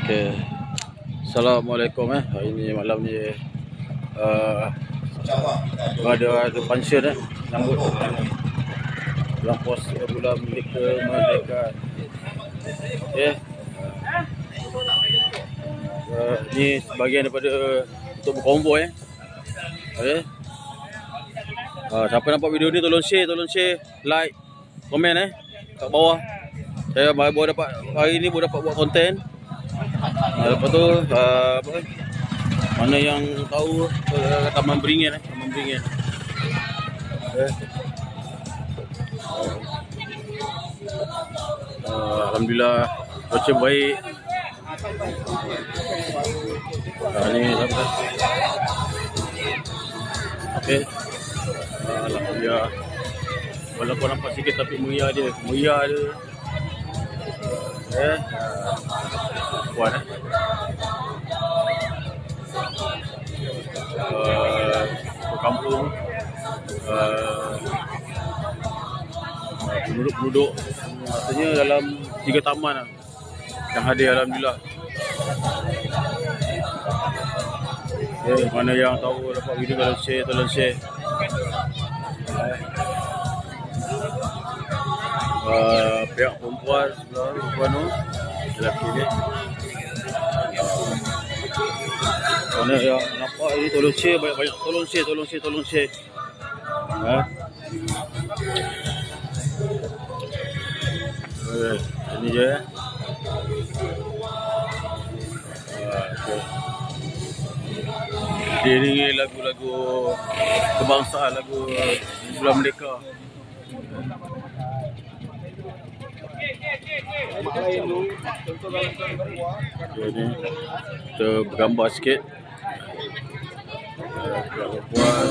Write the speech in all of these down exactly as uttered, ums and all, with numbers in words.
Okay. Assalamualaikum eh. Hari ni malam ni uh, ada ada function eh sambut bulan puasa, bulan Merdeka Merdeka. Okey. Uh, ni sebahagian daripada untuk berkonvoi eh. Okey. Uh, siapa nampak video ni tolong share, tolong share, like, komen eh kat bawah. Saya baru dapat hari ni baru dapat buat konten. Uh, lepas tu uh, apa, mana yang tahu uh, Taman Beringin eh, Taman Beringin. Okay. Uh, Alhamdulillah cuaca baik. Uh, ni apa? Okey. Uh, Alhamdulillah. Walaupun nampak sikit tapi meriah dia, meriah dia. Eh, puan eh. Uh, kampung, uh, penduduk-penduduk maksudnya dalam tiga taman lah yang hadir, alhamdulillah. Okay, mana yang tahu dapat video kalau share, tolong share. Uh, pihak perempuan sebelah perempuan tu, lelaki ni. Mana yang nampak ni tolong share banyak-banyak, tolong share, tolong share, tolong share. Ha? Okay, ini je eh. Uh, okay. Diiringi lagu-lagu kebangsaan, lagu Bulan Merdeka. Okay, ni kita bergambar sikit. Uh, buat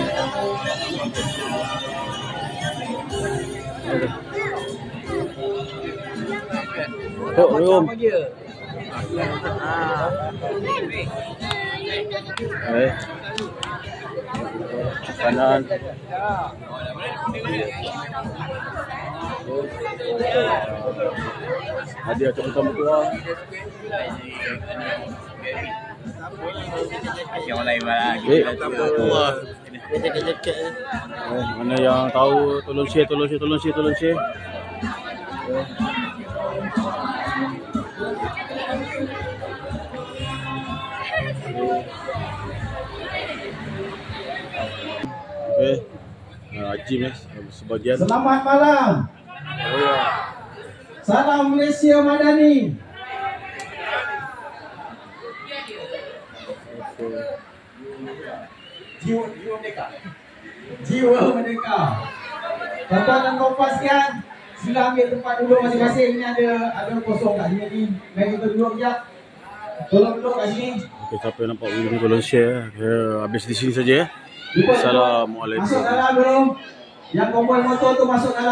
oh, belum. Eh. Kanan. Hadiah untuk utama tua. Yang lain lagi. Eh, mana yang tahu tolong share, tolong share, tolong share, tolong share. Okey. Nah, Haji ni sebagian. Selamat malam. Oh, ya. Salam Malaysia Madani. Jiwa, jiwa merdeka. Jiwa merdeka. Tuan-tuan dan puan sekalian, sila ambil tempat duduk masing-masing. Ini ada ada kosong kat sini ni. Mari kita duduk sekejap. Tolong duduk kat sini. Okey, siapa yang nampak video ni tolong share. Okay, habis di sini saja ya. Assalamualaikum. Masuk dalam belum? Yang kompon motor tu masuk dalam.